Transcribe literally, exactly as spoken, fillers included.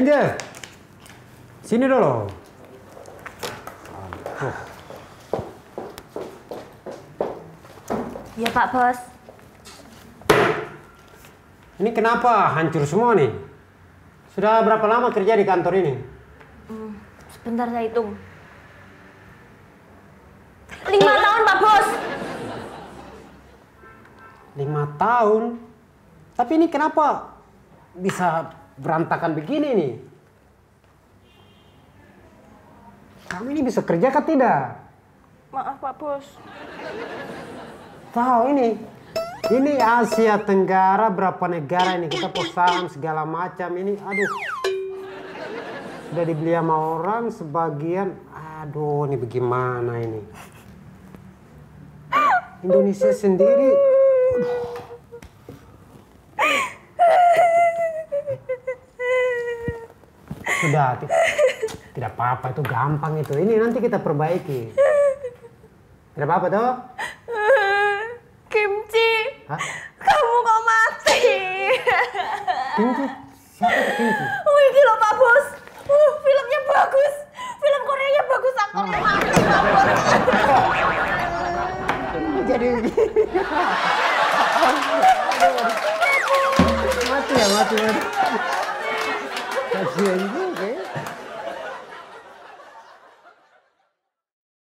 Angel, sini dulu. Aduh. Ya Pak Bos. Ini kenapa hancur semua nih? Sudah berapa lama kerja di kantor ini? Hmm, sebentar saya hitung. Lima tahun Pak Bos. Lima tahun? Tapi ini kenapa bisa berantakan begini nih? Kamu ini bisa kerja kah tidak? Maaf Pak Bos. Tahu ini? Ini Asia Tenggara berapa negara ini, kita pesan segala macam ini, aduh. Sudah dibeli sama orang sebagian, aduh ini bagaimana ini. Indonesia sendiri, aduh. Sudah, tidak apa-apa, itu gampang itu. Ini nanti kita perbaiki. Tidak apa-apa toh? Kimchi, Hah? kamu kok mati? Kimchi? Siapa itu Kimchi? Oh ini loh Pak Bos. Uh, filmnya bagus. Film Koreanya bagus, aktornya mati Pak Bos. Jadi mati ya, mati, mati. Kasihan.